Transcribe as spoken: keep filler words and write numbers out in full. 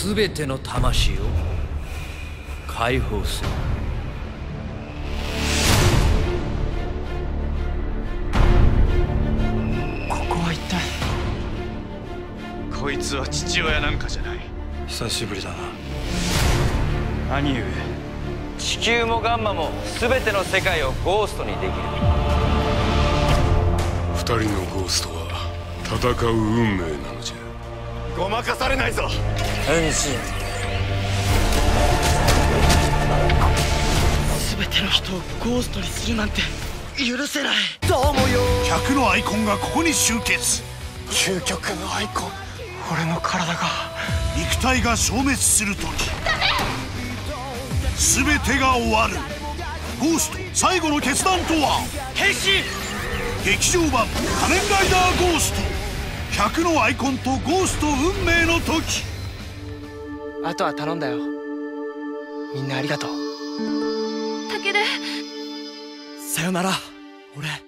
全ての魂を解放する。 ここは一体。 こいつは父親なんかじゃない。 久しぶりだな。 兄上。 地球もガンマも全ての世界をゴーストにできる。 二人のゴーストは戦う運命なのじゃ。 ごまかされないぞ。 恩師。 全ての人をゴーストにするなんて許せない。 どうもよ。百のアイコンがここに集結。 究極のアイコン。俺の体が肉体が消滅する時、全てが終わる。ゴースト最後の決断とは。 変身。 劇場版仮面ライダーゴースト。百のアイコンとゴースト運命の時。 あとは頼んだよ。みんなありがとう。 武田。 さよなら俺。